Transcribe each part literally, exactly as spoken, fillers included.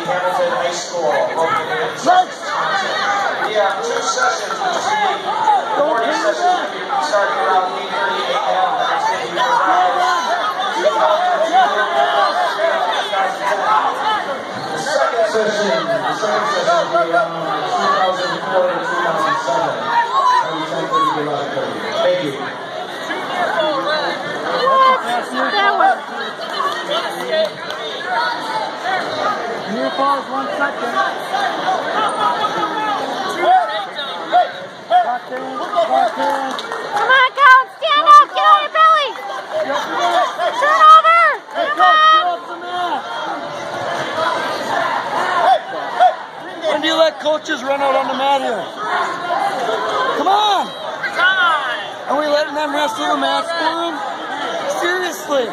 Hamilton High School located in Wisconsin. We have two sessions each week. The morning session will be starting around eight thirty a m The next day we The second session, the second session will be around two thousand four to two thousand seven. From ten thirty to eleven thirty. Thank you. Near pause one second. Come on, Colin, stand up, get on your belly. Turn over. Come on. When do you let coaches run out on the mat here? Come on. Are we letting them wrestle the mat for them? Seriously.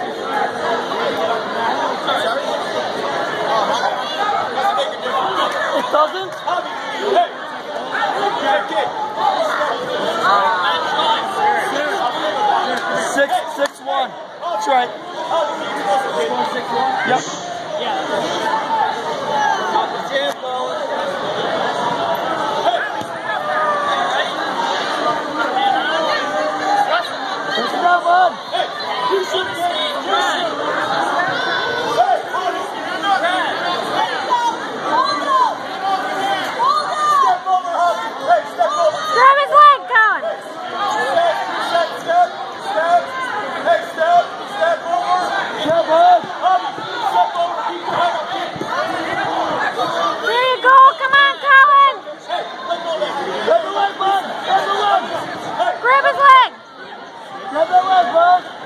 It doesn't? Six, six, one. That's right. Yep. Take it out, bud. Grab his leg, Colin. There you go. Come on, Colin. Grab his leg. Grab that leg, bud.